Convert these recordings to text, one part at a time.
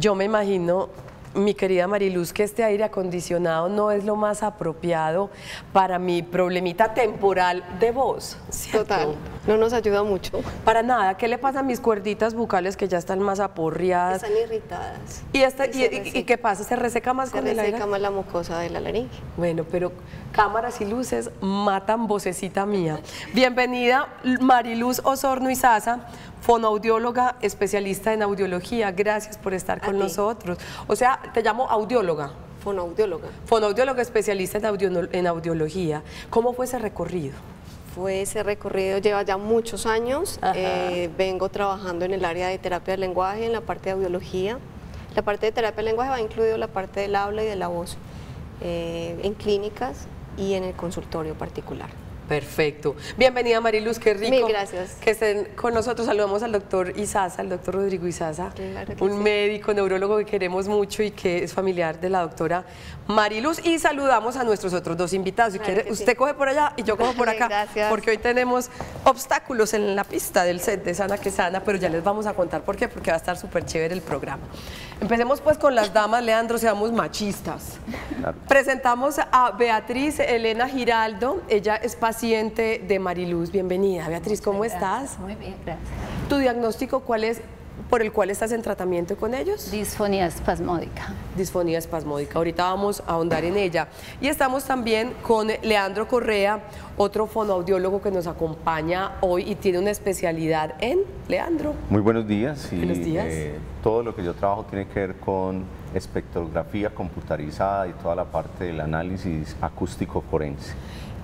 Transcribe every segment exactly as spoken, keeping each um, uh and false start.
Yo me imagino, mi querida Mariluz, que este aire acondicionado no es lo más apropiado para mi problemita temporal de voz, ¿cierto? Total, no nos ayuda mucho. Para nada. ¿Qué le pasa a mis cuerditas bucales que ya están más aporreadas? Están irritadas. ¿Y, este, Y y, se y, y qué pasa? ¿Se reseca más Se con el aire? reseca más la mucosa de la laringe. Bueno, pero cámaras y luces matan vocecita mía. Bienvenida Mariluz Osorno Izaza, fonoaudióloga, especialista en audiología. Gracias por estar con nosotros. O sea, te llamo audióloga. Fonoaudióloga. Fonoaudióloga, especialista en, audio, en audiología. ¿Cómo fue ese recorrido? Fue ese recorrido, lleva ya muchos años. Eh, vengo trabajando en el área de terapia del lenguaje, en la parte de audiología. La parte de terapia del lenguaje va incluido la parte del habla y de la voz, eh, en clínicas y en el consultorio particular. Perfecto. Bienvenida Mariluz, qué rico. Mil gracias. Que estén con nosotros. Saludamos al doctor Izaza, al doctor Rodrigo Izaza, claro que un sí. médico, neurólogo que queremos mucho y que es familiar de la doctora Mariluz. Y saludamos a nuestros otros dos invitados. Si Claro quiere, que usted sí. coge por allá y yo cojo por acá. Gracias. Porque hoy tenemos obstáculos en la pista del set de Sana que Sana, pero ya les vamos a contar por qué, porque va a estar súper chévere el programa. Empecemos pues con las damas, Leandro, seamos machistas. Claro. Presentamos a Beatriz Elena Giraldo, ella es paciente de Mariluz. Bienvenida, Beatriz, ¿cómo estás? Muy bien, gracias. ¿Tu diagnóstico cuál es, por el cual estás en tratamiento con ellos? Disfonía espasmódica. Disfonía espasmódica. Ahorita vamos a ahondar en ella. Y estamos también con Leandro Correa, otro fonoaudiólogo que nos acompaña hoy y tiene una especialidad en, Leandro. Muy buenos días. Y, Buenos días. eh, todo lo que yo trabajo tiene que ver con espectrografía computarizada y toda la parte del análisis acústico forense.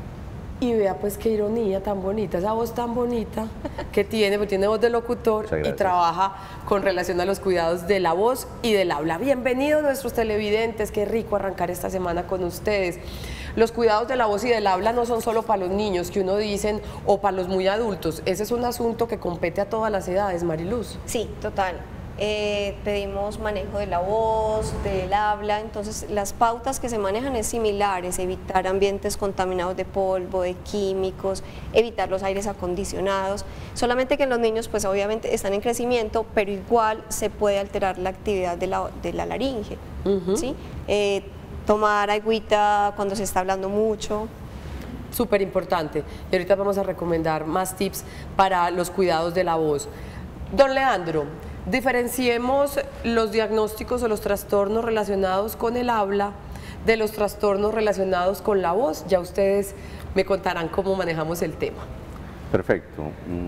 Y vea pues qué ironía tan bonita, esa voz tan bonita que tiene, porque tiene voz de locutor y trabaja con relación a los cuidados de la voz y del habla. Bienvenidos nuestros televidentes, qué rico arrancar esta semana con ustedes. Los cuidados de la voz y del habla no son solo para los niños, que uno dicen, o para los muy adultos. Ese es un asunto que compete a todas las edades, Mariluz. Sí, total. Eh, pedimos manejo de la voz, del habla, entonces las pautas que se manejan es similares, evitar ambientes contaminados de polvo, de químicos, evitar los aires acondicionados, solamente que en los niños pues obviamente están en crecimiento, pero igual se puede alterar la actividad de la, de la laringe, uh-huh. ¿sí? eh, tomar agüita cuando se está hablando mucho. Súper importante, y ahorita vamos a recomendar más tips para los cuidados de la voz. Don Leandro, diferenciemos los diagnósticos o los trastornos relacionados con el habla de los trastornos relacionados con la voz. Ya ustedes me contarán cómo manejamos el tema. Perfecto.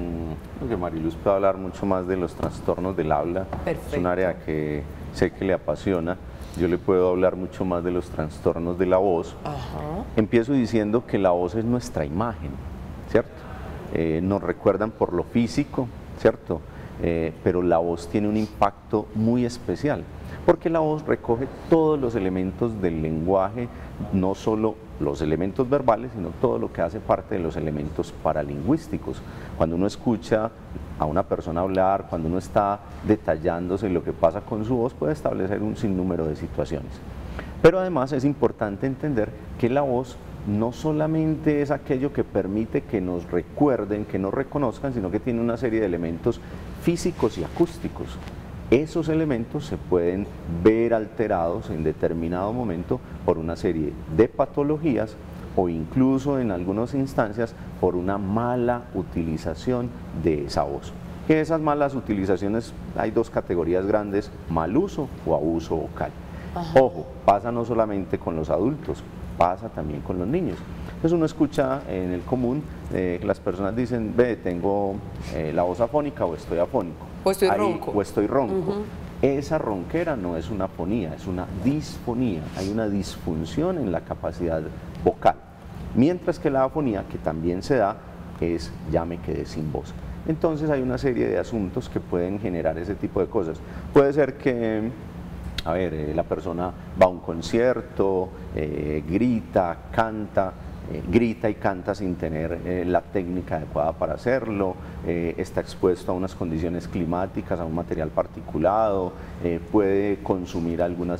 Mm, creo que Mariluz puede hablar mucho más de los trastornos del habla. Perfecto. Es un área que sé que le apasiona. Yo le puedo hablar mucho más de los trastornos de la voz. Ajá. Empiezo diciendo que la voz es nuestra imagen, ¿cierto? Eh, nos recuerdan por lo físico, ¿cierto? Eh, pero la voz tiene un impacto muy especial, porque la voz recoge todos los elementos del lenguaje, no solo los elementos verbales, sino todo lo que hace parte de los elementos paralingüísticos. Cuando uno escucha a una persona hablar, cuando uno está detallándose lo que pasa con su voz, puede establecer un sinnúmero de situaciones. Pero además es importante entender que la voz no solamente es aquello que permite que nos recuerden, que nos reconozcan, sino que tiene una serie de elementos físicos y acústicos. Esos elementos se pueden ver alterados en determinado momento por una serie de patologías o incluso en algunas instancias por una mala utilización de esa voz. Que esas malas utilizaciones, hay dos categorías grandes: mal uso o abuso vocal. Ajá. Ojo, pasa no solamente con los adultos, pasa también con los niños. Entonces uno escucha en el común, eh, las personas dicen, ve, tengo eh, la voz afónica o estoy afónico. O estoy Ahí, ronco. O estoy ronco. Uh-huh. Esa ronquera no es una fonía, es una disfonía. Hay una disfunción en la capacidad vocal. Mientras que la afonía, que también se da, es ya me quedé sin voz. Entonces hay una serie de asuntos que pueden generar ese tipo de cosas. Puede ser que, a ver, eh, la persona va a un concierto, eh, grita, canta, eh, grita y canta sin tener eh, la técnica adecuada para hacerlo, eh, está expuesto a unas condiciones climáticas, a un material particulado, eh, puede consumir alguna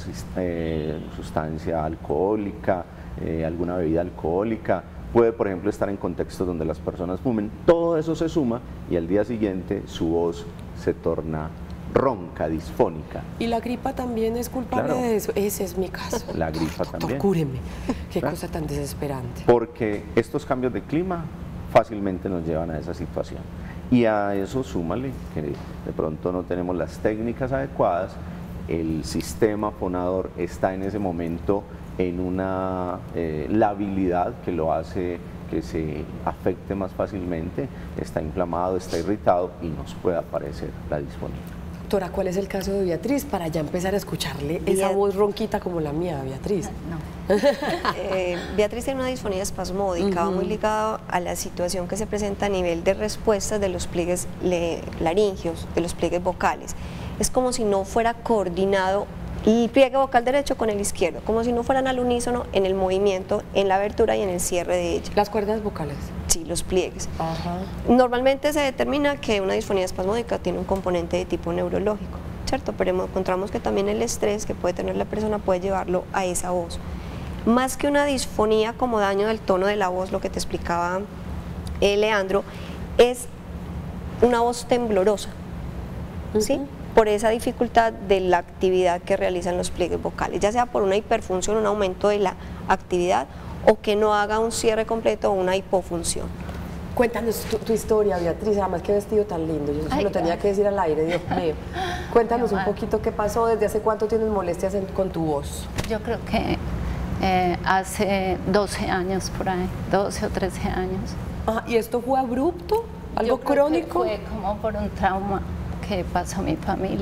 eh, sustancia alcohólica, eh, alguna bebida alcohólica, puede, por ejemplo, estar en contextos donde las personas fumen. Todo eso se suma y al día siguiente su voz se torna ronca, disfónica. ¿Y la gripa también es culpable Claro. de eso? Ese es mi caso. La gripa Doctor, también. cúreme. Qué Claro. cosa tan desesperante. Porque estos cambios de clima fácilmente nos llevan a esa situación. Y a eso súmale que de pronto no tenemos las técnicas adecuadas, el sistema fonador está en ese momento en una eh, labilidad que lo hace que se afecte más fácilmente, está inflamado, está irritado y nos puede aparecer la disfonía. Doctora, ¿cuál es el caso de Beatriz? Para ya empezar a escucharle Bien. esa voz ronquita como la mía, Beatriz. No. Eh, Beatriz tiene una disfonía espasmódica, va muy ligada a la situación que se presenta a nivel de respuestas de los pliegues le- laringeos, de los pliegues vocales. Es como si no fuera coordinado el pliegue vocal derecho con el izquierdo, como si no fueran al unísono en el movimiento, en la abertura y en el cierre de ella. Las cuerdas vocales. Sí, los pliegues. Ajá. Normalmente se determina que una disfonía espasmódica tiene un componente de tipo neurológico, ¿cierto? Pero encontramos que también el estrés que puede tener la persona puede llevarlo a esa voz. Más que una disfonía como daño del tono de la voz, lo que te explicaba eh, Leandro, es una voz temblorosa, ¿sí? Ujú. Por esa dificultad de la actividad que realizan los pliegues vocales, ya sea por una hiperfunción, un aumento de la actividad, o que no haga un cierre completo o una hipofunción. Cuéntanos tu, tu historia, Beatriz, además qué vestido tan lindo. Yo se Ay, lo tenía gracias. que decir al aire, Dios mío. Cuéntanos Qué un mal. poquito qué pasó, desde hace cuánto tienes molestias en- con tu voz. Yo creo que eh, hace doce años por ahí, doce o trece años. Ah, ¿y esto fue abrupto? ¿Algo Yo creo que crónico? fue como por un trauma que pasó a mi familia.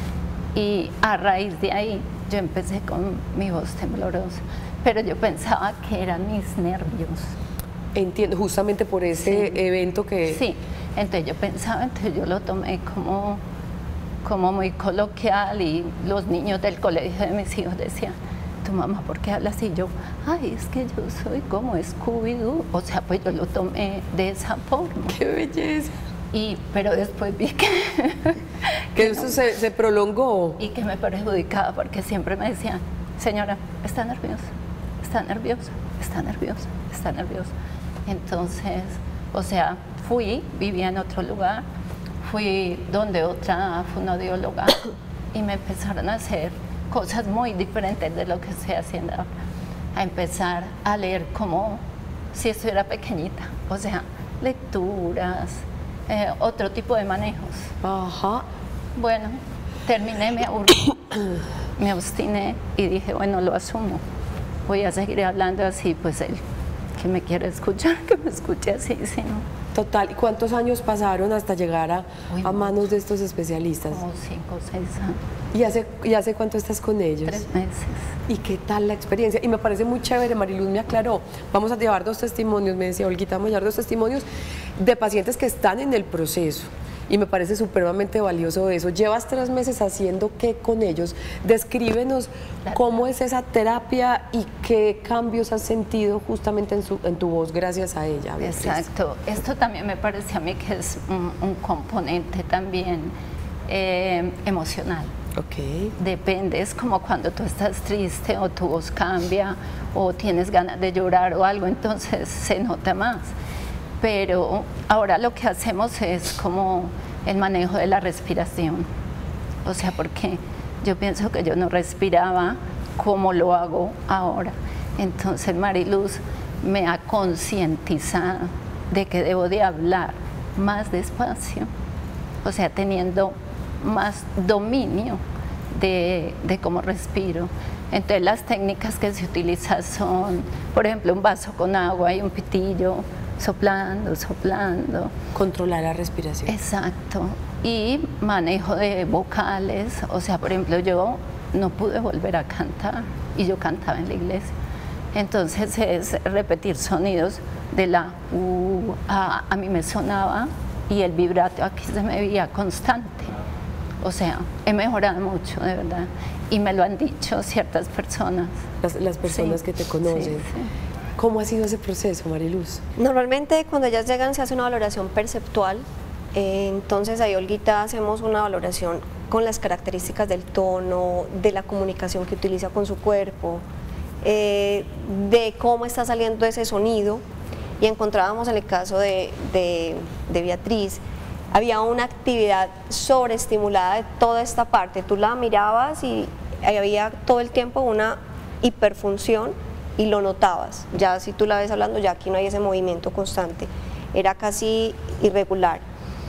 Y a raíz de ahí yo empecé con mi voz temblorosa, pero yo pensaba que eran mis nervios. Entiendo, justamente por ese Sí. evento que... Sí, entonces yo pensaba, entonces yo lo tomé como, como muy coloquial y los niños del colegio de mis hijos decían, tu mamá, ¿por qué hablas así? Y yo, ay, es que yo soy como Scooby-Doo, o sea, pues yo lo tomé de esa forma. ¡Qué belleza! Y, pero después vi que, Que eso se, se prolongó. y que me perjudicaba porque siempre me decían, señora, está nerviosa, está nerviosa, está nerviosa, está nerviosa. Entonces, o sea, fui, vivía en otro lugar, fui donde otra fonodióloga y me empezaron a hacer cosas muy diferentes de lo que estoy haciendo ahora. A empezar a leer como si estuviera pequeñita, o sea, lecturas, eh, otro tipo de manejos. Ajá. Bueno, terminé, me aburrí, me obstiné y dije, bueno, lo asumo. Voy a seguir hablando así, pues él que me quiere escuchar, que me escuche así, si no, Total. ¿Y cuántos años pasaron hasta llegar a, Uy, a no. manos de estos especialistas? como cinco o seis años, ¿Y hace, ¿Y hace cuánto estás con ellos? tres meses. ¿Y qué tal la experiencia? Y me parece muy chévere, Mariluz me aclaró, vamos a llevar dos testimonios, me decía Olguita, vamos a llevar dos testimonios de pacientes que están en el proceso. Y me parece supremamente valioso eso. Llevas tres meses haciendo qué con ellos. Descríbenos La cómo es esa terapia y qué cambios has sentido justamente en, su, en tu voz gracias a ella. Beatriz. Exacto. Esto también me parece a mí que es un, un componente también eh, emocional. Ok. Depende, es como cuando tú estás triste o tu voz cambia o tienes ganas de llorar o algo, entonces se nota más. Pero ahora lo que hacemos es como el manejo de la respiración. O sea, porque yo pienso que yo no respiraba como lo hago ahora. Entonces Mariluz me ha concientizado de que debo de hablar más despacio, o sea, teniendo más dominio de, de cómo respiro. Entonces las técnicas que se utilizan son, por ejemplo, un vaso con agua y un pitillo, soplando, soplando. Controlar la respiración. Exacto. Y manejo de vocales, o sea, por ejemplo, yo no pude volver a cantar y yo cantaba en la iglesia. Entonces es repetir sonidos de la U, A, a mí me sonaba y el vibrato aquí se me veía constante. O sea, he mejorado mucho, de verdad. Y me lo han dicho ciertas personas. Las, las personas Sí, que te conocen. sí, sí. ¿Cómo ha sido ese proceso, Mariluz? Normalmente cuando ellas llegan se hace una valoración perceptual, eh, entonces ahí Olguita hacemos una valoración con las características del tono, de la comunicación que utiliza con su cuerpo, eh, de cómo está saliendo ese sonido, y encontrábamos en el caso de, de, de Beatriz había una actividad sobreestimulada de toda esta parte. Tú la mirabas y había todo el tiempo una hiperfunción y lo notabas. Ya si tú la ves hablando, ya aquí no hay ese movimiento constante, era casi irregular.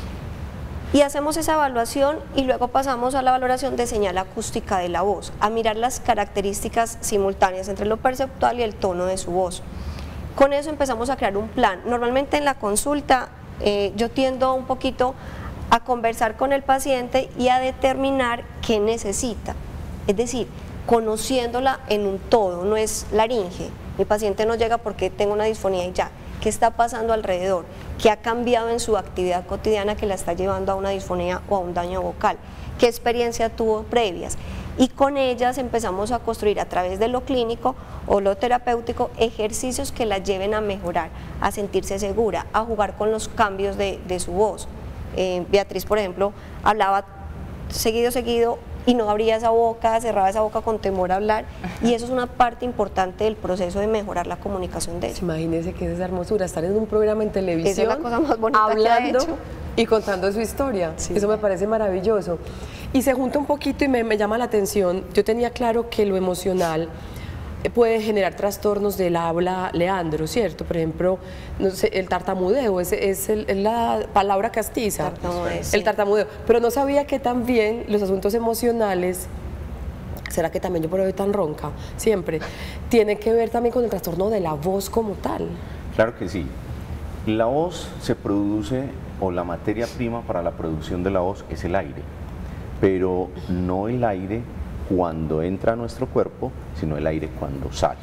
Y hacemos esa evaluación y luego pasamos a la valoración de señal acústica de la voz, a mirar las características simultáneas entre lo perceptual y el tono de su voz. Con eso empezamos a crear un plan. Normalmente en la consulta eh, yo tiendo un poquito a conversar con el paciente y a determinar qué necesita, es decir, conociéndola en un todo, no es laringe. Mi paciente no llega porque tengo una disfonía y ya. ¿Qué está pasando alrededor? ¿Qué ha cambiado en su actividad cotidiana que la está llevando a una disfonía o a un daño vocal? ¿Qué experiencia tuvo previas? Y con ellas empezamos a construir a través de lo clínico o lo terapéutico ejercicios que la lleven a mejorar, a sentirse segura, a jugar con los cambios de, de su voz. Eh, Beatriz, por ejemplo, hablaba seguido, seguido, y no abría esa boca, cerraba esa boca con temor a hablar, y eso es una parte importante del proceso de mejorar la comunicación de ella. Imagínese que es esa hermosura, estar en un programa en televisión, esa es la cosa más bonita hablando que ha hecho. Y contando su historia, sí. Eso me parece maravilloso. Y se junta un poquito y me, me llama la atención, yo tenía claro que lo emocional puede generar trastornos del habla, Leandro, ¿cierto? Por ejemplo, no sé, el tartamudeo, es, es, el, es la palabra castiza, tartamudeo, sí. El tartamudeo, pero no sabía que también los asuntos emocionales, ¿será que también yo por hoy tan ronca? Siempre, tiene que ver también con el trastorno de la voz como tal. Claro que sí. La voz se produce, o la materia prima para la producción de la voz es el aire, pero no el aire cuando entra a nuestro cuerpo, sino el aire cuando sale.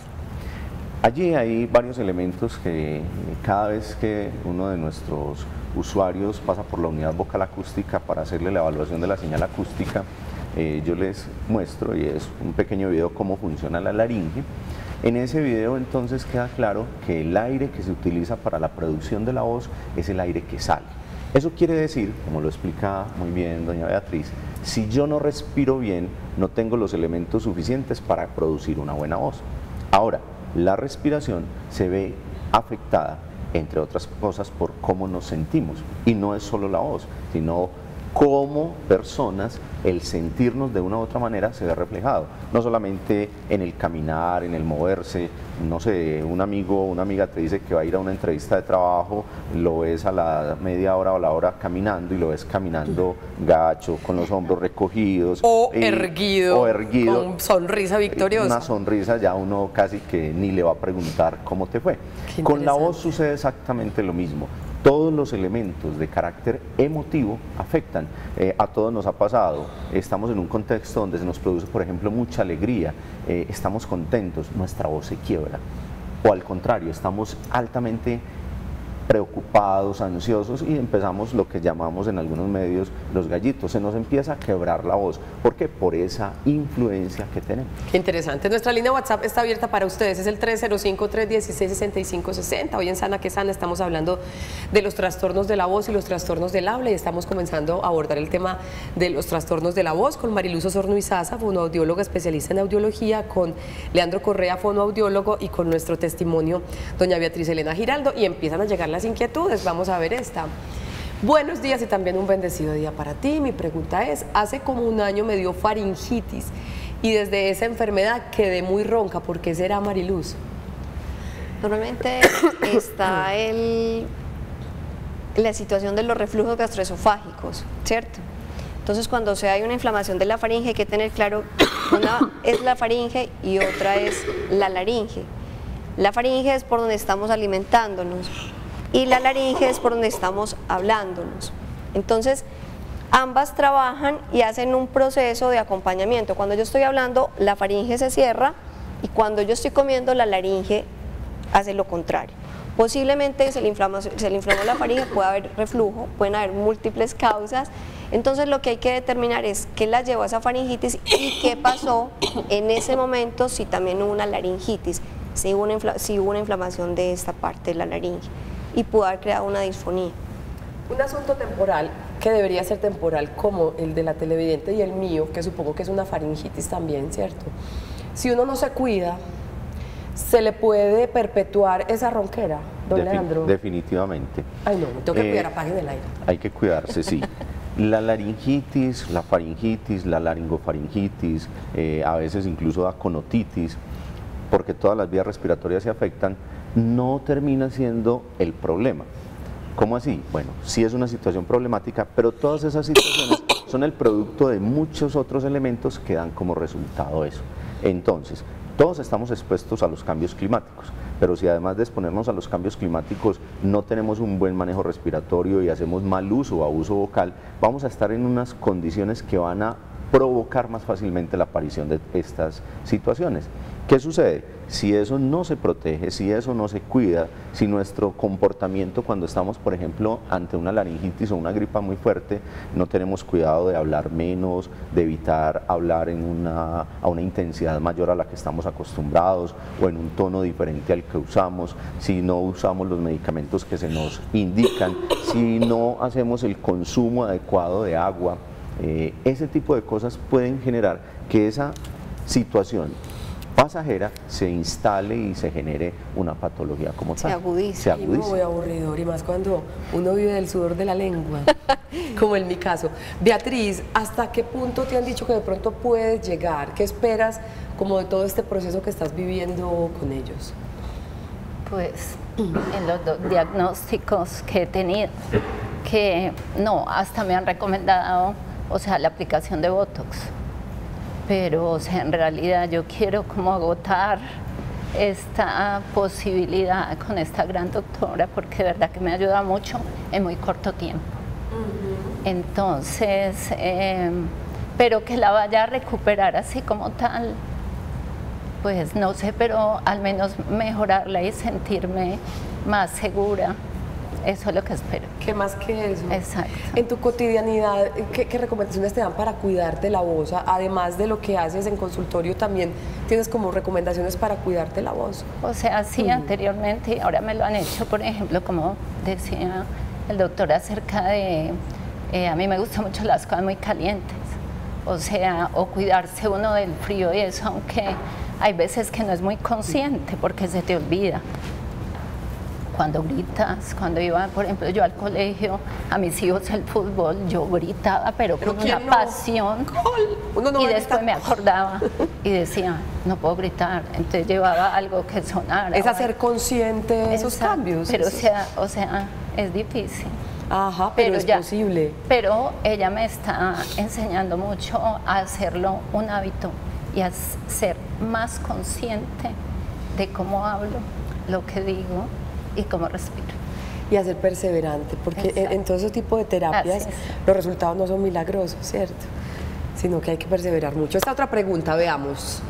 Allí hay varios elementos que cada vez que uno de nuestros usuarios pasa por la unidad vocal acústica para hacerle la evaluación de la señal acústica, eh, yo les muestro, y es un pequeño video, cómo funciona la laringe. En ese video entonces queda claro que el aire que se utiliza para la producción de la voz es el aire que sale. Eso quiere decir, como lo explica muy bien doña Beatriz, si yo no respiro bien, no tengo los elementos suficientes para producir una buena voz. Ahora, la respiración se ve afectada, entre otras cosas, por cómo nos sentimos. Y no es solo la voz, sino cómo personas, el sentirnos de una u otra manera se ve reflejado, no solamente en el caminar, en el moverse. No sé, un amigo o una amiga te dice que va a ir a una entrevista de trabajo, lo ves a la media hora o la hora caminando y lo ves caminando gacho, con los hombros recogidos. O y, erguido, o erguido, con sonrisa victoriosa. Una sonrisa, ya uno casi que ni le va a preguntar cómo te fue. Con la voz sucede exactamente lo mismo. Todos los elementos de carácter emotivo afectan. Eh, a todos nos ha pasado, estamos en un contexto donde se nos produce, por ejemplo, mucha alegría, eh, estamos contentos, nuestra voz se quiebra. O al contrario, estamos altamente preocupados, ansiosos, y empezamos lo que llamamos en algunos medios los gallitos, se nos empieza a quebrar la voz. ¿Por qué? Por esa influencia que tenemos. Qué interesante. Nuestra línea WhatsApp está abierta para ustedes, es el tres cero cinco, tres uno seis, seis cinco seis cero. Hoy en Sana que Sana estamos hablando de los trastornos de la voz y los trastornos del habla, y estamos comenzando a abordar el tema de los trastornos de la voz con Mariluz Osorno Izaza, fonoaudióloga especialista en audiología, con Leandro Correa, fonoaudiólogo, y con nuestro testimonio, doña Beatriz Elena Giraldo, y empiezan a llegar las inquietudes. Vamos a ver esta. Buenos días y también un bendecido día para ti. Mi pregunta es, hace como un año me dio faringitis y desde esa enfermedad quedé muy ronca. ¿Por qué será, Mariluz? Normalmente está el, la situación de los reflujos gastroesofágicos, ¿cierto? Entonces, cuando se hay una inflamación de la faringe, hay que tener claro, una es la faringe y otra es la laringe. La faringe es por donde estamos alimentándonos y la laringe es por donde estamos hablándonos. Entonces, ambas trabajan y hacen un proceso de acompañamiento. Cuando yo estoy hablando, la faringe se cierra, y cuando yo estoy comiendo, la laringe hace lo contrario. Posiblemente se le inflama, se le inflamó la faringe, puede haber reflujo, pueden haber múltiples causas. Entonces, lo que hay que determinar es qué la llevó a esa faringitis y qué pasó en ese momento, si también hubo una laringitis, si hubo una, si hubo una inflamación de esta parte de la laringe y pudo haber creado una disfonía. Un asunto temporal que debería ser temporal, como el de la televidente y el mío, que supongo que es una faringitis también, ¿cierto? Si uno no se cuida, se le puede perpetuar esa ronquera. don Defi Leandro? Definitivamente. Ay, no, tengo que Eh, cuidar, apaguen el aire. Hay que cuidarse, sí. La laringitis, la faringitis, la laringofaringitis, eh, a veces incluso da conotitis, porque todas las vías respiratorias se afectan, no termina siendo el problema. ¿Cómo así? Bueno, sí es una situación problemática, pero todas esas situaciones son el producto de muchos otros elementos que dan como resultado eso. Entonces, todos estamos expuestos a los cambios climáticos, pero si además de exponernos a los cambios climáticos no tenemos un buen manejo respiratorio y hacemos mal uso o abuso vocal, vamos a estar en unas condiciones que van a provocar más fácilmente la aparición de estas situaciones. ¿Qué sucede? Si eso no se protege, si eso no se cuida, si nuestro comportamiento cuando estamos, por ejemplo, ante una laringitis o una gripa muy fuerte, no tenemos cuidado de hablar menos, de evitar hablar en una, a una intensidad mayor a la que estamos acostumbrados o en un tono diferente al que usamos, si no usamos los medicamentos que se nos indican, si no hacemos el consumo adecuado de agua, eh, ese tipo de cosas pueden generar que esa situación pasajera se instale y se genere una patología como tal. Se agudiza. Se agudiza. Y muy aburridor, y más cuando uno vive del sudor de la lengua, como en mi caso. Beatriz, ¿hasta qué punto te han dicho que de pronto puedes llegar? ¿Qué esperas como de todo este proceso que estás viviendo con ellos? Pues en los dos diagnósticos que he tenido, que no, hasta me han recomendado, o sea, la aplicación de Botox. Pero, o sea, en realidad yo quiero como agotar esta posibilidad con esta gran doctora, porque de verdad que me ayuda mucho en muy corto tiempo. Uh-huh. Entonces, eh, pero que la vaya a recuperar así como tal, pues no sé, pero al menos mejorarla y sentirme más segura. Eso es lo que espero. ¿Qué más que eso? Exacto. En tu cotidianidad, ¿qué, qué recomendaciones te dan para cuidarte la voz? Además de lo que haces en consultorio, también tienes como recomendaciones para cuidarte la voz. O sea, sí, uh-huh. anteriormente, ahora me lo han hecho, por ejemplo, como decía el doctor acerca de, eh, a mí me gustan mucho las cosas muy calientes, o sea, o cuidarse uno del frío y eso, aunque hay veces que no es muy consciente porque se te olvida. Cuando gritas, cuando iba, por ejemplo, yo al colegio, a mis hijos el fútbol, yo gritaba, pero, pero con una no? pasión. Uno no y después me acordaba y decía, no puedo gritar. Entonces llevaba algo que sonara. Es hacer consciente de esos cambios. Pero, o sea, o sea, es difícil. Ajá, pero, pero es ya, posible. Pero ella me está enseñando mucho a hacerlo un hábito y a ser más consciente de cómo hablo, lo que digo y cómo respiro. Y a ser perseverante, porque en, en todo ese tipo de terapias los resultados no son milagrosos, ¿cierto? Sino que hay que perseverar mucho. Esta otra pregunta, veamos.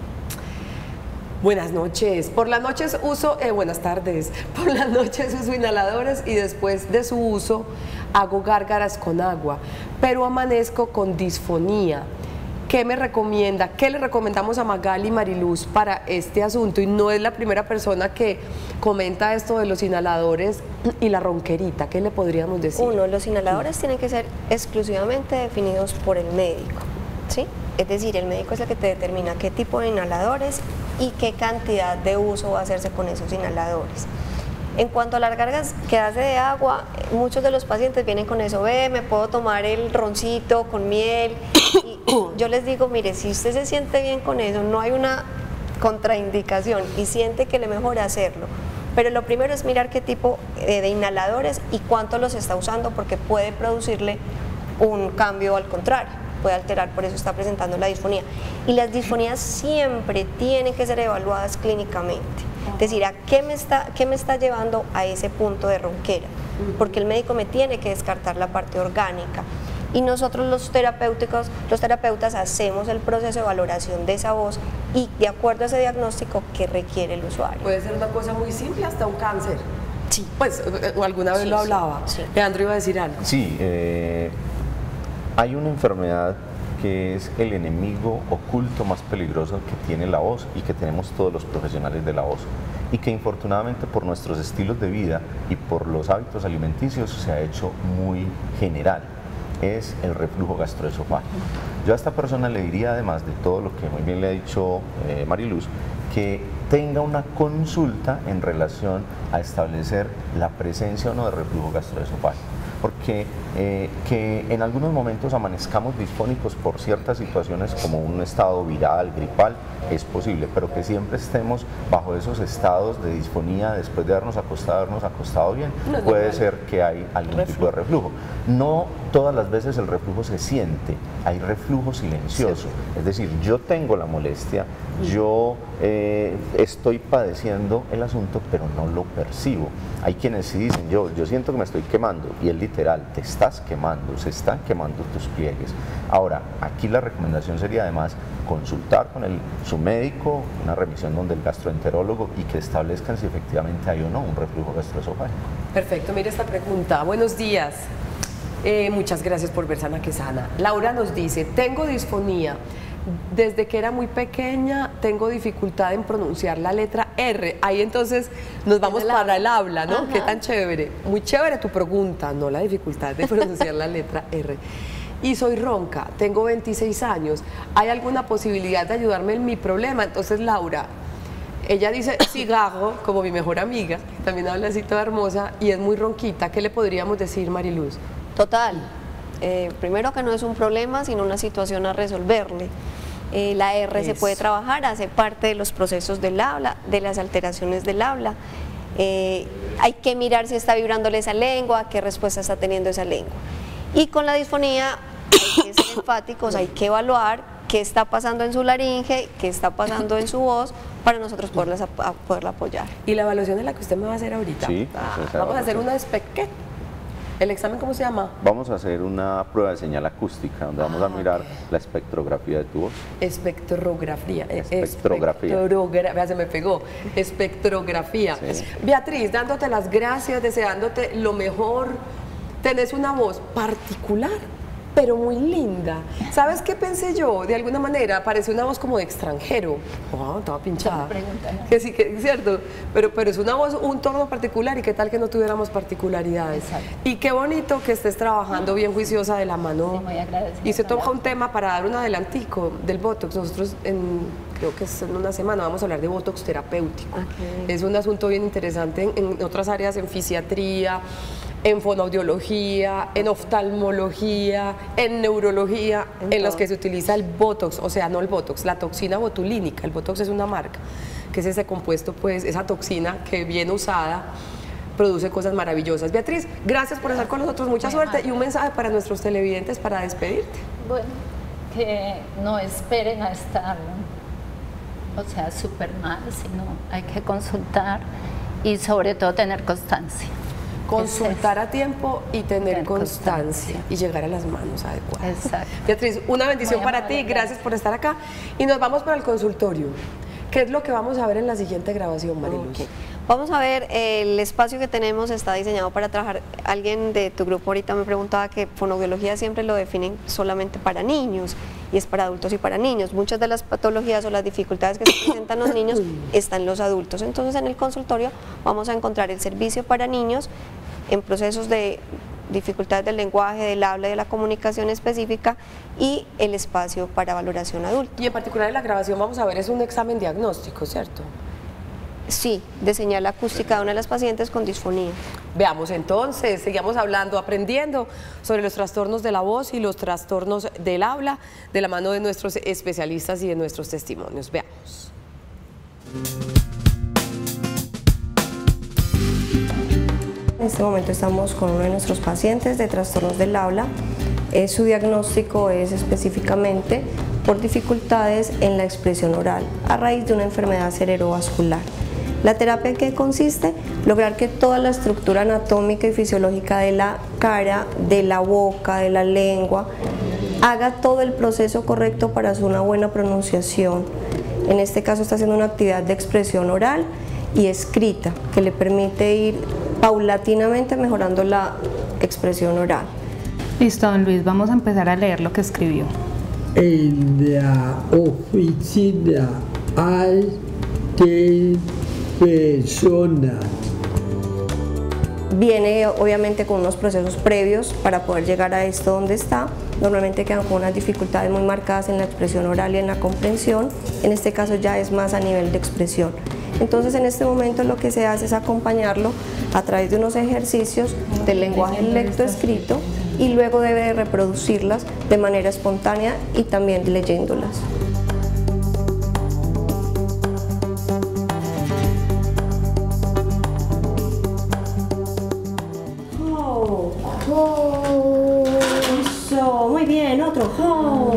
Buenas noches. Por las noches uso, eh, buenas tardes. Por las noches uso inhaladores y después de su uso hago gárgaras con agua, pero amanezco con disfonía. ¿Qué me recomienda? ¿Qué le recomendamos a Magali y Mariluz para este asunto? Y no es la primera persona que comenta esto de los inhaladores y la ronquerita. ¿Qué le podríamos decir? Uno, los inhaladores tienen que ser exclusivamente definidos por el médico, ¿sí? Es decir, el médico es el que te determina qué tipo de inhaladores y qué cantidad de uso va a hacerse con esos inhaladores. En cuanto a las gárgaras que hace de agua, muchos de los pacientes vienen con eso, ve, me puedo tomar el roncito con miel, y yo les digo, mire, si usted se siente bien con eso, no hay una contraindicación y siente que le mejora hacerlo, pero lo primero es mirar qué tipo de inhaladores y cuánto los está usando, porque puede producirle un cambio al contrario, puede alterar, por eso está presentando la disfonía. Y las disfonías siempre tienen que ser evaluadas clínicamente. Es decir, ¿a qué me está, qué me está llevando a ese punto de ronquera? Porque el médico me tiene que descartar la parte orgánica. Y nosotros los terapéuticos, los terapeutas hacemos el proceso de valoración de esa voz y de acuerdo a ese diagnóstico que requiere el usuario. Puede ser una cosa muy simple hasta un cáncer. Sí. Pues alguna vez sí, lo hablaba. Sí, sí. Leandro iba a decir algo. Sí, eh, hay una enfermedad que es el enemigo oculto más peligroso que tiene la voz y que tenemos todos los profesionales de la voz, y que infortunadamente por nuestros estilos de vida y por los hábitos alimenticios se ha hecho muy general, es el reflujo gastroesofágico. Yo a esta persona le diría, además de todo lo que muy bien le ha dicho eh, Mariluz, que tenga una consulta en relación a establecer la presencia o no de reflujo gastroesofágico. Porque eh, que en algunos momentos amanezcamos disfónicos por ciertas situaciones como un estado viral, gripal, es posible, pero que siempre estemos bajo esos estados de disfonía después de habernos acostado, habernos acostado bien, no puede normal. Ser que hay algún reflujo. tipo de reflujo. No todas las veces el reflujo se siente, hay reflujo silencioso, sí. Es decir, yo tengo la molestia, yo eh, estoy padeciendo el asunto, pero no lo percibo. Hay quienes sí dicen, yo, yo siento que me estoy quemando, y es literal, te estás quemando, se están quemando tus pliegues. Ahora, aquí la recomendación sería además consultar con el, su médico, una remisión donde el gastroenterólogo, y que establezcan si efectivamente hay o no un reflujo gastroesofágico. Perfecto, mire esta pregunta. Buenos días. Eh, muchas gracias por ver Sana que Sana. Laura nos dice, tengo disfonía. Desde que era muy pequeña tengo dificultad en pronunciar la letra R. Ahí entonces nos vamos para el habla, ¿no? Ajá. Qué tan chévere. Muy chévere tu pregunta, no la dificultad de pronunciar la letra R. Y soy ronca, tengo veintiséis años. ¿Hay alguna posibilidad de ayudarme en mi problema? Entonces, Laura, ella dice cigarro, como mi mejor amiga, que también habla así toda hermosa, y es muy ronquita. ¿Qué le podríamos decir, Mariluz? Total. Eh, primero que no es un problema, sino una situación a resolverle. Eh, la R Eso. se puede trabajar, hace parte de los procesos del habla, de las alteraciones del habla. Eh, hay que mirar si está vibrándole esa lengua, qué respuesta está teniendo esa lengua. Y con la disfonía hay que ser enfáticos, hay que evaluar qué está pasando en su laringe, qué está pasando en su voz, para nosotros poderlas, a, poderla apoyar. ¿Y la evaluación es la que usted me va a hacer ahorita? Sí. Ah, vamos a hacer una espectro. ¿El examen cómo se llama? Vamos a hacer una prueba de señal acústica, donde vamos ah, a mirar okay. la espectrografía de tu voz. Espectrografía. Espectrografía. Espectrografía. Se me pegó. Espectrografía. Sí. Beatriz, dándote las gracias, deseándote lo mejor. Tenés una voz particular, pero muy linda. ¿Sabes qué pensé yo? De alguna manera parece una voz como de extranjero. Oh, estaba pinchada. No, que sí, que es cierto. Pero, pero es una voz, un tono particular, y qué tal que no tuviéramos particularidades. Exacto. Y qué bonito que estés trabajando bien juiciosa de la mano. Sí, muy agradecida. Y se toca un tema para dar un adelantico del Botox. Nosotros en, creo que es en una semana vamos a hablar de Botox terapéutico. Okay. Es un asunto bien interesante en, en otras áreas, en fisiatría, en fonoaudiología, en oftalmología, en neurología, en, en las que se utiliza el Botox, o sea, no el Botox, la toxina botulínica. El Botox es una marca, que es ese compuesto, pues, esa toxina que bien usada produce cosas maravillosas. Beatriz, gracias por estar con nosotros, mucha Muy suerte, mal. Y un mensaje para nuestros televidentes para despedirte. Bueno, que no esperen a estar, o sea, súper mal, sino hay que consultar y sobre todo tener constancia. Consultar a tiempo y tener, tener constancia, constancia y llegar a las manos adecuadas. Exacto. Beatriz, una bendición Muy para amable, ti, gracias por estar acá. Y nos vamos para el consultorio. ¿Qué es lo que vamos a ver en la siguiente grabación, Mariluz? Okay. Vamos a ver, el espacio que tenemos está diseñado para trabajar. Alguien de tu grupo ahorita me preguntaba que fonoaudiología siempre lo definen solamente para niños, y es para adultos y para niños. Muchas de las patologías o las dificultades que se presentan los niños están en los adultos. Entonces, en el consultorio vamos a encontrar el servicio para niños en procesos de dificultades del lenguaje, del habla y de la comunicación específica, y el espacio para valoración adulta. Y en particular en la grabación vamos a ver, es un examen diagnóstico, ¿cierto? Sí, de señal acústica de una de las pacientes con disfonía. Veamos entonces, seguimos hablando, aprendiendo sobre los trastornos de la voz y los trastornos del habla, de la mano de nuestros especialistas y de nuestros testimonios. Veamos. En este momento estamos con uno de nuestros pacientes de trastornos del habla. Eh, su diagnóstico es específicamente por dificultades en la expresión oral a raíz de una enfermedad cerebrovascular. La terapia, ¿en qué consiste? Lograr que toda la estructura anatómica y fisiológica de la cara, de la boca, de la lengua, haga todo el proceso correcto para hacer una buena pronunciación. En este caso está haciendo una actividad de expresión oral y escrita que le permite ir paulatinamente mejorando la expresión oral. Listo, don Luis, vamos a empezar a leer lo que escribió. En la oficina hay tres personas. Viene obviamente con unos procesos previos para poder llegar a esto donde está. Normalmente quedan con unas dificultades muy marcadas en la expresión oral y en la comprensión. En este caso ya es más a nivel de expresión. Entonces en este momento lo que se hace es acompañarlo a través de unos ejercicios del lenguaje lectoescrito y luego debe de reproducirlas de manera espontánea y también leyéndolas. Oh, oh, eso, muy bien, otro. Oh.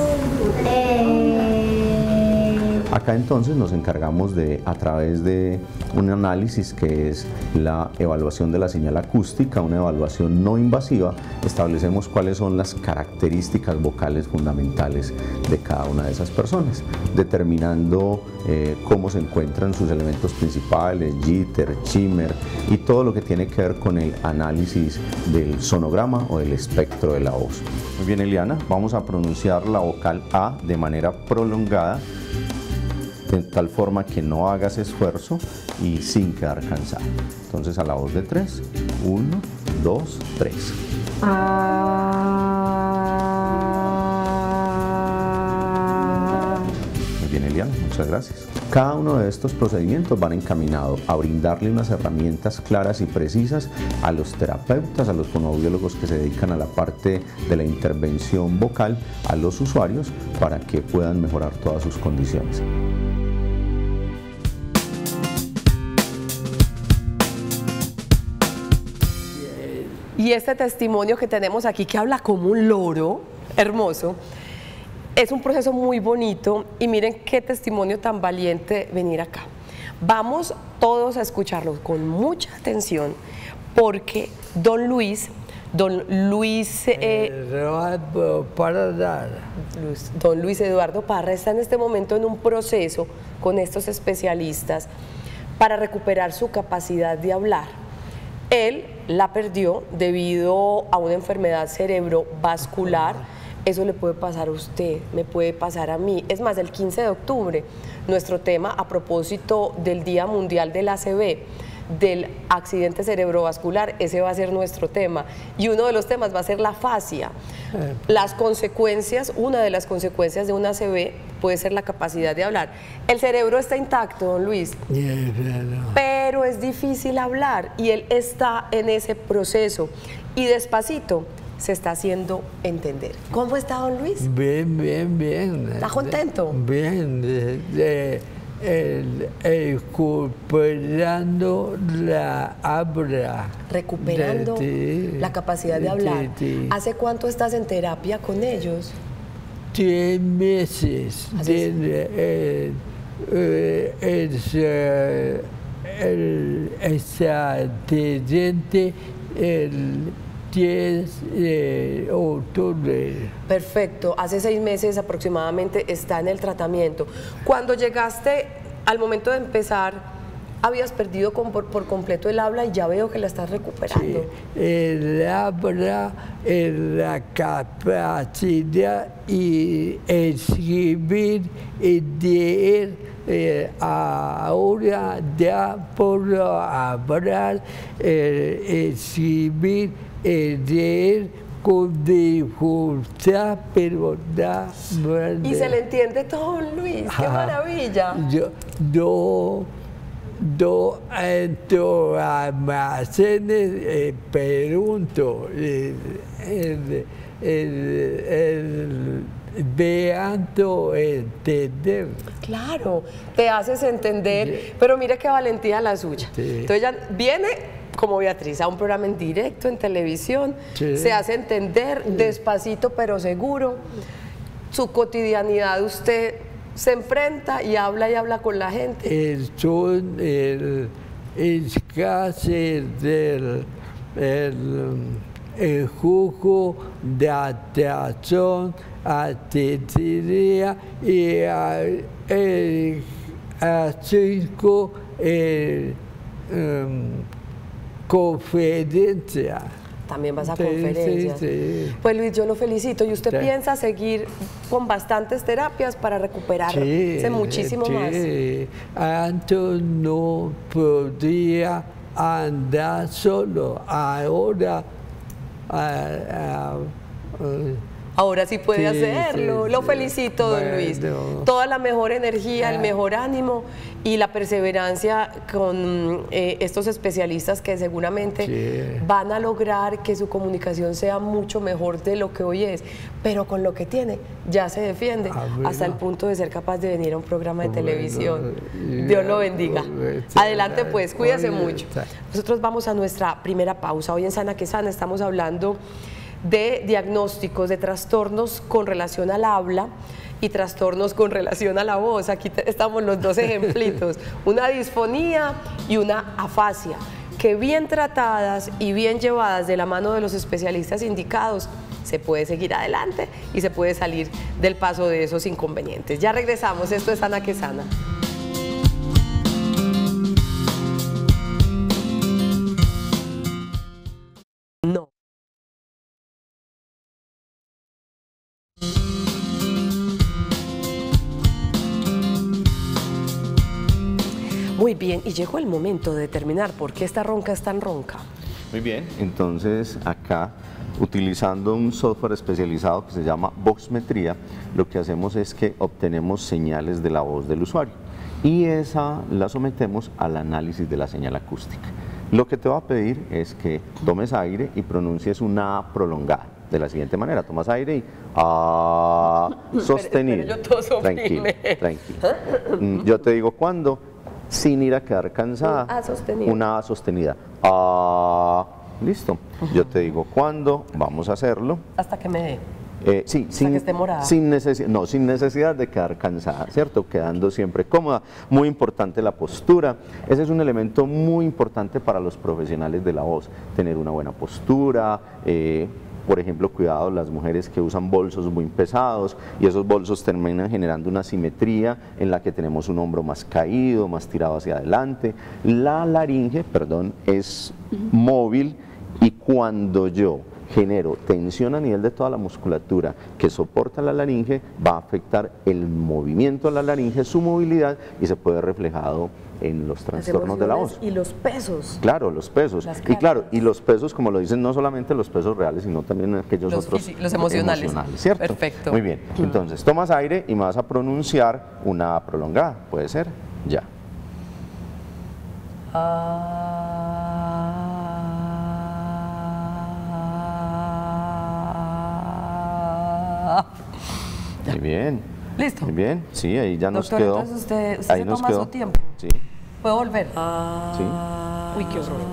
Acá entonces nos encargamos de, a través de un análisis que es la evaluación de la señal acústica, una evaluación no invasiva, establecemos cuáles son las características vocales fundamentales de cada una de esas personas, determinando eh, cómo se encuentran sus elementos principales, jitter, shimmer y todo lo que tiene que ver con el análisis del sonograma o del espectro de la voz. Muy bien, Eliana, vamos a pronunciar la vocal A de manera prolongada, de tal forma que no hagas esfuerzo y sin quedar cansado. Entonces a la voz de tres, uno, dos, tres. Ah. Muy bien, Eliana, muchas gracias. Cada uno de estos procedimientos van encaminados a brindarle unas herramientas claras y precisas a los terapeutas, a los fonoaudiólogos que se dedican a la parte de la intervención vocal, a los usuarios, para que puedan mejorar todas sus condiciones. Y este testimonio que tenemos aquí, que habla como un loro, hermoso, es un proceso muy bonito y miren qué testimonio tan valiente venir acá. Vamos todos a escucharlo con mucha atención porque don Luis, don Luis, eh, Eduardo Parra. don Luis Eduardo Parra está en este momento en un proceso con estos especialistas para recuperar su capacidad de hablar. Él la perdió debido a una enfermedad cerebrovascular. Eso le puede pasar a usted, me puede pasar a mí. Es más, el quince de octubre, nuestro tema a propósito del Día Mundial del A C V, del accidente cerebrovascular, ese va a ser nuestro tema. Y uno de los temas va a ser la fascia. Las consecuencias, una de las consecuencias de un A C V puede ser la capacidad de hablar. El cerebro está intacto, don Luis, pero es difícil hablar y él está en ese proceso y despacito se está haciendo entender. ¿Cómo está, don Luis? Bien, bien, bien. ¿Está contento? Bien, de, de, el, el, recuperando la habla. Recuperando de, de, la capacidad de hablar. De, de, ¿Hace cuánto estás en terapia con ellos? Tres meses. De, eh, eh, es, eh, el, esa teniente, el diez de octubre. Perfecto, hace seis meses aproximadamente está en el tratamiento. Cuando llegaste al momento de empezar, habías perdido con, por, por completo el habla y ya veo que la estás recuperando. Sí, el habla, la capacidad y escribir y leer. Eh, ahora ya puedo hablar, eh, escribir, eh, leer con dificultad, pero da grande. Y se le entiende todo, Luis, qué maravilla. Yo, yo, yo entro a almacenes, eh, pregunto, eh, el, el, el, veando entender. Claro, te haces entender, sí. Pero mire qué valentía la suya. Sí. Entonces ella viene como Beatriz a un programa en directo, en televisión, sí. Se hace entender, sí. Despacito pero seguro. Su cotidianidad usted se enfrenta y habla y habla con la gente. El son, el escasez del el, el jugo de atracción, atención y a, el, a cinco el, um, conferencia. También vas a conferencias. Sí, sí. Pues Luis, yo lo felicito. ¿Y usted sí. piensa seguir con bastantes terapias para recuperarse sí, muchísimo sí. más? Antes no podía andar solo. Ahora a, a, ahora sí puede Sí, hacerlo. sí, Lo sí. felicito, don Bueno. Luis. Toda la mejor energía, el mejor ánimo y la perseverancia con eh, estos especialistas que seguramente Sí. van a lograr que su comunicación sea mucho mejor de lo que hoy es, pero con lo que tiene ya se defiende Ah, bueno. hasta el punto de ser capaz de venir a un programa de Bueno, televisión. y- Dios lo bendiga. Bueno, Adelante pues, cuídese bueno, mucho. está. Nosotros vamos a nuestra primera pausa. Hoy en Sana que Sana estamos hablando de diagnósticos de trastornos con relación al habla y trastornos con relación a la voz. Aquí te- estamos los dos ejemplitos, una disfonía y una afasia, que bien tratadas y bien llevadas de la mano de los especialistas indicados, se puede seguir adelante y se puede salir del paso de esos inconvenientes. Ya regresamos, esto es Sana que Sana. No. Muy bien, y llegó el momento de determinar por qué esta ronca es tan ronca. Muy bien, entonces acá, utilizando un software especializado que se llama Voxmetría, lo que hacemos es que obtenemos señales de la voz del usuario y esa la sometemos al análisis de la señal acústica. Lo que te va a pedir es que tomes aire y pronuncies una A prolongada. De la siguiente manera, tomas aire y A sostenido. Espere, yo toso Tranquilo, primero. tranquilo. Mm, Yo te digo cuándo, sin ir a quedar cansada. Un A sostenido. Una A sostenida. Ah, listo. Yo te digo cuándo, vamos a hacerlo. Hasta que me dé. Eh, sí, sin, que esté morada. sin necesi- no, sin necesidad de quedar cansada, ¿cierto? Quedando siempre cómoda. Muy importante la postura. Ese es un elemento muy importante para los profesionales de la voz. Tener una buena postura. eh, Por ejemplo, cuidado las mujeres que usan bolsos muy pesados y esos bolsos terminan generando una simetría en la que tenemos un hombro más caído, más tirado hacia adelante. La laringe, perdón, es móvil y cuando yo genero tensión a nivel de toda la musculatura que soporta la laringe, va a afectar el movimiento de la laringe, su movilidad y se puede ver reflejado en los trastornos de la voz. Y los pesos. Claro, los pesos. Las Y claro, cargas. y los pesos, como lo dicen, no solamente los pesos reales, sino también aquellos Los otros físi- los emocionales. ¿cierto? Perfecto. Muy bien. Entonces, tomas aire y me vas a pronunciar una A prolongada. ¿Puede ser? Ya. Ah. Muy bien. ¿Listo? Muy bien. Sí, ahí ya nos Doctor, quedó. entonces usted, usted ahí se nos toma quedó. su tiempo. Sí, ¿Puedo volver? sí. Uy, qué horror.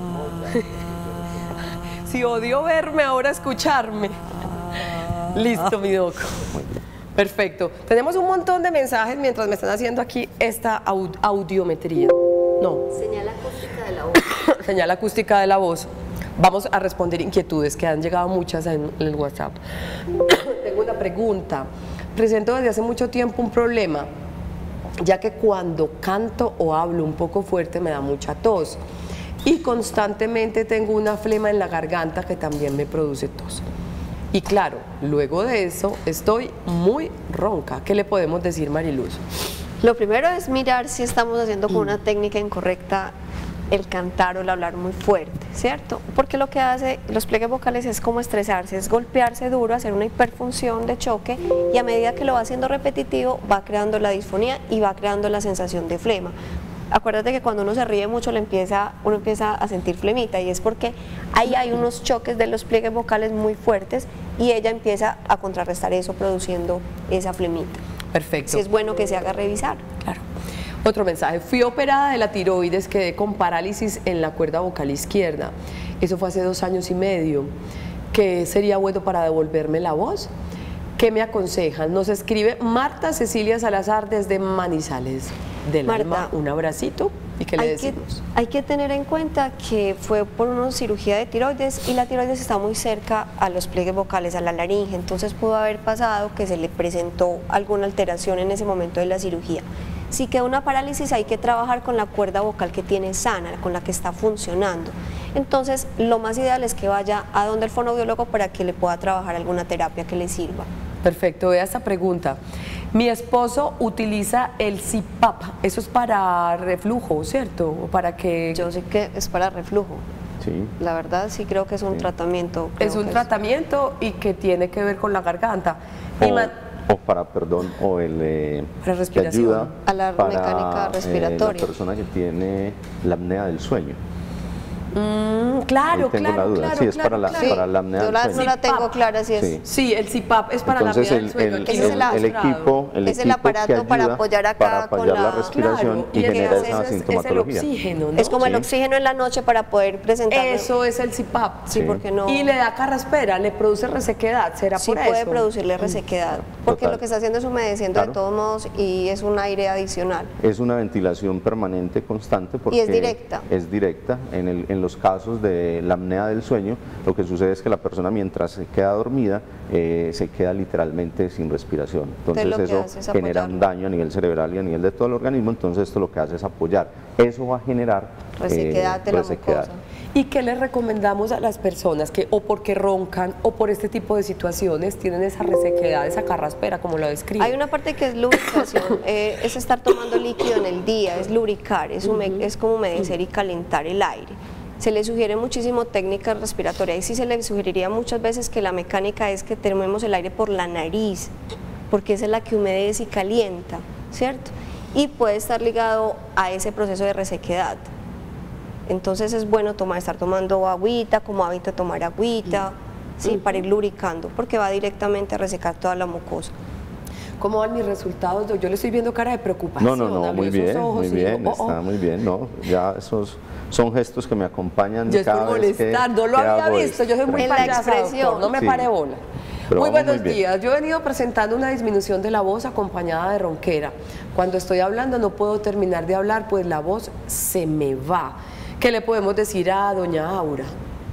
Si odio verme, ahora escucharme. Listo, mi doc. Muy bien. Perfecto. Tenemos un montón de mensajes mientras me están haciendo aquí esta au- audiometría. No, Señal acústica de la voz. señal acústica de la voz. Vamos a responder inquietudes que han llegado muchas en el WhatsApp. Tengo una pregunta. Presento desde hace mucho tiempo un problema, ya que cuando canto o hablo un poco fuerte me da mucha tos y constantemente tengo una flema en la garganta que también me produce tos. Y claro, luego de eso estoy muy ronca. ¿Qué le podemos decir, Mariluz? Lo primero es mirar si estamos haciendo con una técnica incorrecta el cantar o el hablar muy fuerte, ¿cierto? Porque lo que hace los pliegues vocales es como estresarse, es golpearse duro, hacer una hiperfunción de choque y a medida que lo va haciendo repetitivo va creando la disfonía y va creando la sensación de flema. Acuérdate que cuando uno se ríe mucho le empieza, uno empieza a sentir flemita y es porque ahí hay unos choques de los pliegues vocales muy fuertes y ella empieza a contrarrestar eso produciendo esa flemita. Perfecto. Sí es bueno que se haga revisar. Claro. Otro mensaje. Fui operada de la tiroides, quedé con parálisis en la cuerda vocal izquierda. Eso fue hace dos años y medio. ¿Qué sería bueno para devolverme la voz? ¿Qué me aconsejan? Nos escribe Marta Cecilia Salazar desde Manizales del Marta, alma. Un abracito. ¿Y qué le Hay que, decimos? hay que tener en cuenta que fue por una cirugía de tiroides y la tiroides está muy cerca a los pliegues vocales, a la laringe, entonces pudo haber pasado que se le presentó alguna alteración en ese momento de la cirugía. Si queda una parálisis hay que trabajar con la cuerda vocal que tiene sana, con la que está funcionando. Entonces lo más ideal es que vaya a donde el fonoaudiólogo para que le pueda trabajar alguna terapia que le sirva. Perfecto, vea esta pregunta. Mi esposo utiliza el C PAP, eso es para reflujo, ¿cierto? ¿O para que Yo sé que es para reflujo. Sí. La verdad sí creo que es un Sí. tratamiento. Es un tratamiento y que tiene que ver con la garganta. Y O, ma- o para, perdón, o el eh, Para que respiración. ayuda A la para, mecánica eh, respiratoria. la persona que tiene la apnea del sueño. Mm, claro, Ahí tengo claro, la duda. claro, Sí, es claro, para la, claro. para la apnea Yo del la, sueño. no la tengo clara si es. Sí. Sí, el C I P A P es para Entonces la apnea el, del sueño. el, Aquí Ese lo es el- hemos el el mostrado. equipo, el Es el equipo que aparato para ayuda apoyar acá para con apoyar la, la- respiración Claro, y, el que genera hace esa eso es- sintomatología. Es el oxígeno, ¿no? Es como el Sí. oxígeno en la noche para poder presentar. Eso es el C I P A P. Sí, Sí. porque no. Y le da carraspera, le produce resequedad, ¿será Sí por puede eso? producirle resequedad, porque Total. lo que está haciendo es humedeciendo Claro. de todos modos y es un aire adicional. Es una ventilación permanente, constante, porque Y es directa. Es directa. En, el, en los casos de la apnea del sueño, lo que sucede es que la persona mientras se queda dormida, eh, se queda literalmente sin respiración. Entonces lo que eso hace es genera apoyarlo. un daño a nivel cerebral y a nivel de todo el organismo, entonces esto lo que hace es apoyar. Eso va a generar eh, Resequedad de la resequedad. mucosa. ¿Y qué les recomendamos a las personas que o porque roncan o por este tipo de situaciones tienen esa resequedad, esa carraspera, como lo describe? Hay una parte que es lubricación, eh, es estar tomando líquido en el día, es lubricar, es, hume- es como humedecer y calentar el aire. Se le sugiere muchísimo técnica respiratoria y sí se le sugeriría muchas veces que la mecánica es que tomemos el aire por la nariz, porque esa es la que humedece y calienta, ¿cierto? Y puede estar ligado a ese proceso de resequedad. Entonces es bueno tomar, estar tomando agüita, como hábito tomar agüita, ¿sí? Para ir lubricando, porque va directamente a resecar toda la mucosa. ¿Cómo van mis resultados? Yo le estoy viendo cara de preocupación. No, no, no, abrió muy esos bien, ojos muy y bien, digo, oh, oh. está muy bien, ¿no? Ya esos son gestos que me acompañan Yo estoy cada vez que, molestando, lo que había hago visto, esto. yo soy muy En la payasa, expresión. doctor, no me Sí. pare bola. Pero Muy vamos buenos muy bien. días, yo he venido presentando una disminución de la voz acompañada de ronquera. Cuando estoy hablando no puedo terminar de hablar, pues la voz se me va. ¿Qué le podemos decir a doña Aura?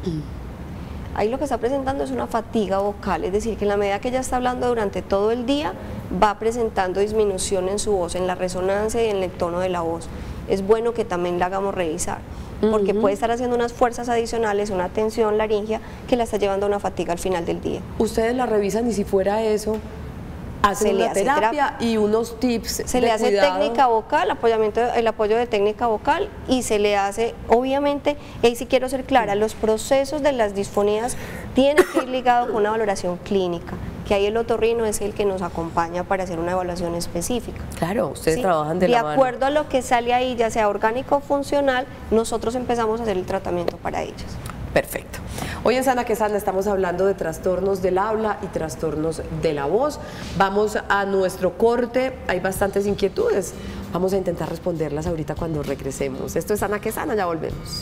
Ahí lo que está presentando es una fatiga vocal, es decir, que en la medida que ella está hablando durante todo el día, va presentando disminución en su voz, en la resonancia y en el tono de la voz. Es bueno que también la hagamos revisar, porque puede estar haciendo unas fuerzas adicionales, una tensión laringea que la está llevando a una fatiga al final del día. Ustedes la revisan y si fuera eso, hacen Se le una hace terapia y unos tips Se de le hace cuidado. técnica vocal, apoyamiento, el apoyo de técnica vocal y se le hace, obviamente, y ahí sí quiero ser clara, los procesos de las disfonías tienen que ir ligados con una valoración clínica, que ahí el otorrino es el que nos acompaña para hacer una evaluación específica. Claro, ustedes ¿Sí? trabajan de, De la mano. acuerdo a lo que sale ahí, ya sea orgánico o funcional, nosotros empezamos a hacer el tratamiento para ellas. Perfecto. Hoy en Sana que Sana estamos hablando de trastornos del habla y trastornos de la voz. Vamos a nuestro corte, hay bastantes inquietudes. Vamos a intentar responderlas ahorita cuando regresemos. Esto es Sana que Sana, ya volvemos.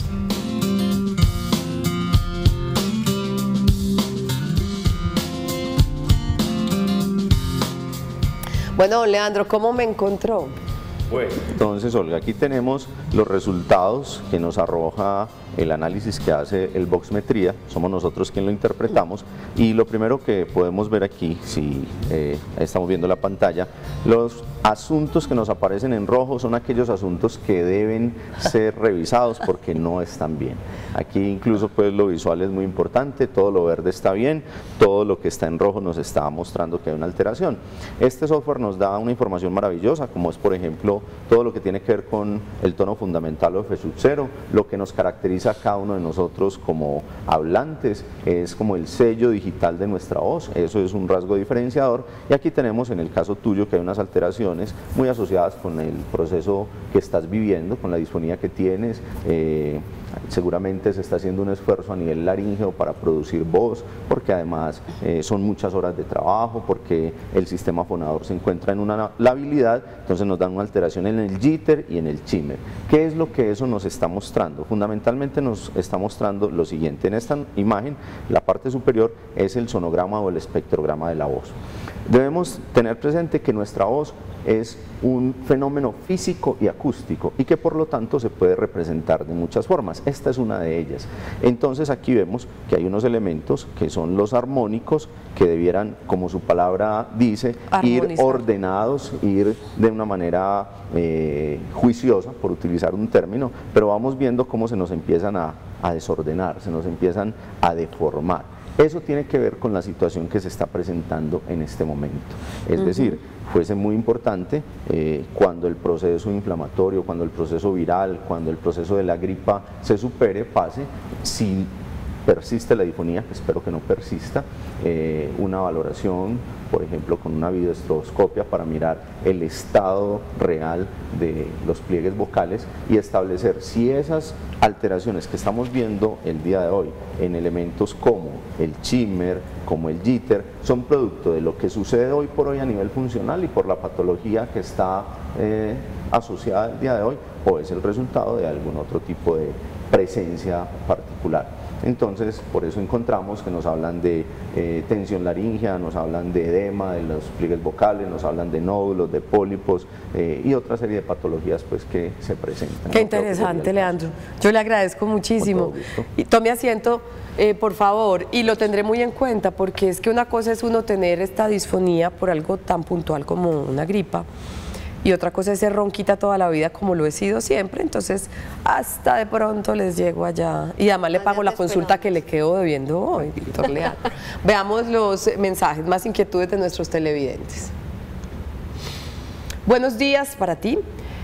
Bueno, Leandro, ¿cómo me encontró? Bueno, entonces, Olga, aquí tenemos los resultados que nos arroja el análisis que hace el Voxmetría, somos nosotros quien lo interpretamos, y lo primero que podemos ver aquí, si eh, estamos viendo la pantalla, los asuntos que nos aparecen en rojo son aquellos asuntos que deben ser revisados porque no están bien. Aquí incluso pues lo visual es muy importante, todo lo verde está bien, todo lo que está en rojo nos está mostrando que hay una alteración. Este software nos da una información maravillosa, como es por ejemplo todo lo que tiene que ver con el tono fundamental o F sub cero, lo que nos caracteriza a cada uno de nosotros como hablantes, es como el sello digital de nuestra voz, eso es un rasgo diferenciador, y aquí tenemos en el caso tuyo que hay unas alteraciones muy asociadas con el proceso que estás viviendo, con la disfonía que tienes, eh, seguramente se está haciendo un esfuerzo a nivel laríngeo para producir voz, porque además eh, son muchas horas de trabajo, porque el sistema fonador se encuentra en una labilidad, entonces nos dan una alteración en el jitter y en el shimmer. ¿Qué es lo que eso nos está mostrando? Fundamentalmente nos está mostrando lo siguiente. En esta imagen, la parte superior es el sonograma o el espectrograma de la voz. Debemos tener presente que nuestra voz es un fenómeno físico y acústico y que por lo tanto se puede representar de muchas formas. Esta es una de ellas. Entonces aquí vemos que hay unos elementos que son los armónicos que debieran, como su palabra dice, Armonizar. ir ordenados, ir de una manera eh, juiciosa, por utilizar un término, pero vamos viendo cómo se nos empiezan a, a desordenar, se nos empiezan a deformar. Eso tiene que ver con la situación que se está presentando en este momento. Es uh-huh. decir, fuese muy importante eh, cuando el proceso inflamatorio, cuando el proceso viral, cuando el proceso de la gripa se supere, pase, si persiste la disfonía, que espero que no persista, eh, una valoración, por ejemplo, con una videoestroboscopia para mirar el estado real de los pliegues vocales y establecer si esas alteraciones que estamos viendo el día de hoy en elementos como el shimmer, como el jitter, son producto de lo que sucede hoy por hoy a nivel funcional y por la patología que está eh, asociada el día de hoy, o es el resultado de algún otro tipo de presencia particular. Entonces, por eso encontramos que nos hablan de eh, tensión laríngea, nos hablan de edema de los pliegues vocales, nos hablan de nódulos, de pólipos eh, y otra serie de patologías pues, que se presentan. Qué interesante, Leandro. Yo le agradezco muchísimo. Y tome asiento, eh, por favor, y lo tendré muy en cuenta, porque es que una cosa es uno tener esta disfonía por algo tan puntual como una gripa, y otra cosa es ser ronquita toda la vida como lo he sido siempre, entonces hasta de pronto les llego allá y además le pago la consulta que le quedo debiendo hoy, doctor Leandro. Veamos los mensajes, más inquietudes de nuestros televidentes. Buenos días para ti.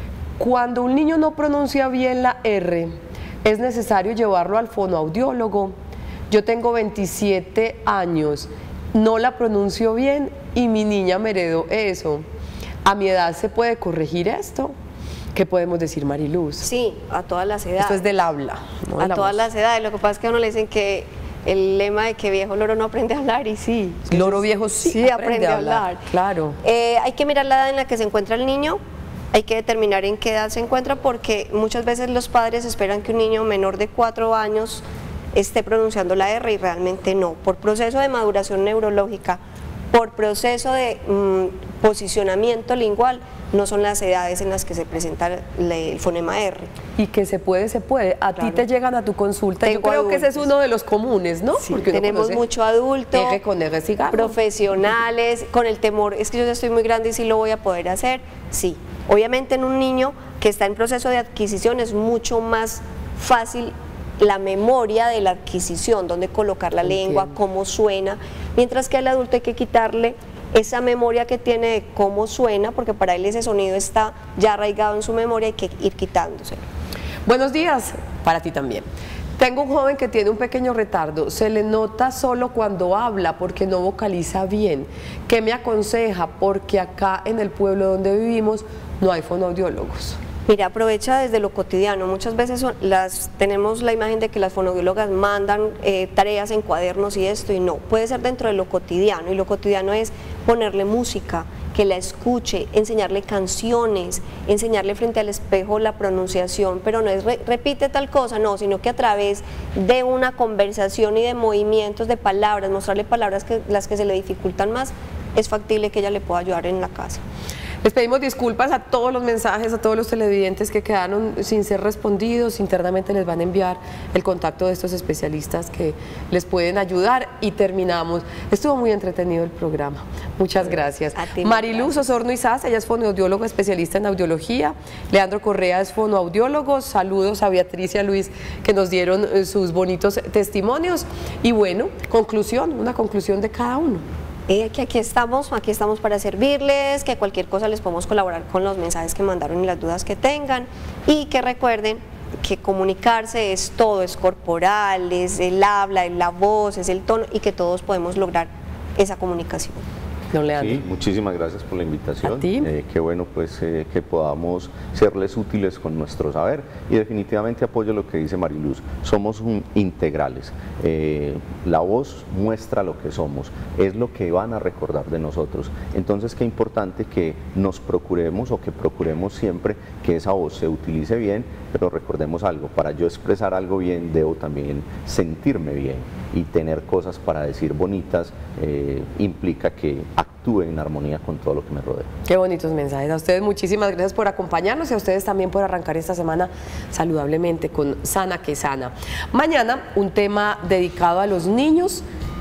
Cuando un niño no pronuncia bien la R, es necesario llevarlo al fonoaudiólogo. Yo tengo veintisiete años, no la pronuncio bien y mi niña me heredó eso. ¿A mi edad se puede corregir esto? ¿Qué podemos decir, Mariluz? Sí, a todas las edades. Esto es del habla, ¿no? A todas las edades. Lo que pasa es que a uno le dicen que el lema de que viejo loro no aprende a hablar, y sí. Loro viejo sí, sí aprende, aprende a hablar. hablar. Claro. Eh, hay que mirar la edad en la que se encuentra el niño, hay que determinar en qué edad se encuentra, porque muchas veces los padres esperan que un niño menor de cuatro años esté pronunciando la R y realmente no. Por proceso de maduración neurológica, por proceso de mmm, posicionamiento lingual, no son las edades en las que se presenta el fonema R. Y que se puede, se puede. A claro. ti te llegan a tu consulta. Tengo Yo creo adultos. que ese es uno de los comunes, ¿no? Sí, porque tenemos mucho adulto, R con R cigarro. Profesionales, con el temor, es que yo ya estoy muy grande y sí lo voy a poder hacer. Sí, obviamente en un niño que está en proceso de adquisición es mucho más fácil la memoria de la adquisición, dónde colocar la Entiendo. lengua, cómo suena, mientras que al adulto hay que quitarle esa memoria que tiene de cómo suena, porque para él ese sonido está ya arraigado en su memoria, hay que ir quitándose. Buenos días, para ti también. Tengo un joven que tiene un pequeño retardo, se le nota solo cuando habla porque no vocaliza bien. ¿Qué me aconseja? Porque acá en el pueblo donde vivimos no hay fonoaudiólogos. Mira, aprovecha desde lo cotidiano. Muchas veces son, las, tenemos la imagen de que las fonoaudiólogas mandan eh, tareas en cuadernos y esto, y no, puede ser dentro de lo cotidiano, y lo cotidiano es ponerle música, que la escuche, enseñarle canciones, enseñarle frente al espejo la pronunciación, pero no es re, repite tal cosa, no, sino que a través de una conversación y de movimientos de palabras, mostrarle palabras que las que se le dificultan más, es factible que ella le pueda ayudar en la casa. Les pedimos disculpas a todos los mensajes, a todos los televidentes que quedaron sin ser respondidos. Internamente les van a enviar el contacto de estos especialistas que les pueden ayudar y terminamos. Estuvo muy entretenido el programa. Muchas gracias. Mariluz Osorno Izaz, ella es fonoaudiólogo especialista en audiología. Leandro Correa es fonoaudiólogo. Saludos a Beatriz y a Luis que nos dieron sus bonitos testimonios. Y bueno, conclusión, una conclusión de cada uno. Eh, que aquí estamos, aquí estamos para servirles, que cualquier cosa les podemos colaborar con los mensajes que mandaron y las dudas que tengan, y que recuerden que comunicarse es todo, es corporal, es el habla, es la voz, es el tono, y que todos podemos lograr esa comunicación. Sí, muchísimas gracias por la invitación. ¿A ti? Eh, qué bueno pues eh, que podamos serles útiles con nuestro saber, y definitivamente apoyo lo que dice Mariluz, somos un, integrales. Eh, la voz muestra lo que somos, es lo que van a recordar de nosotros, entonces qué importante que nos procuremos o que procuremos siempre que esa voz se utilice bien, pero recordemos algo, para yo expresar algo bien debo también sentirme bien, y tener cosas para decir bonitas eh, implica que actúe en armonía con todo lo que me rodea. Qué bonitos mensajes. A ustedes muchísimas gracias por acompañarnos, y a ustedes también por arrancar esta semana saludablemente con Sana que Sana. Mañana un tema dedicado a los niños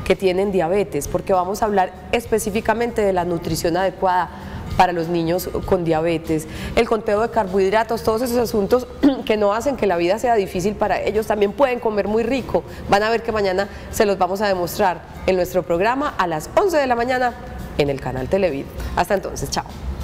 que tienen diabetes, porque vamos a hablar específicamente de la nutrición adecuada para los niños con diabetes, el conteo de carbohidratos, todos esos asuntos que no hacen que la vida sea difícil para ellos. También pueden comer muy rico, van a ver que mañana se los vamos a demostrar en nuestro programa a las once de la mañana en el canal Televid. Hasta entonces, chao.